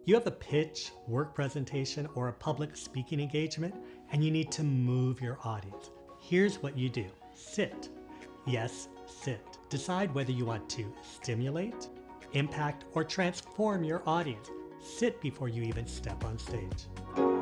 You have a pitch, work presentation, or a public speaking engagement, and you need to move your audience. Here's what you do. Sit. Yes, sit. Decide whether you want to stimulate, impact, or transform your audience. Sit before you even step on stage.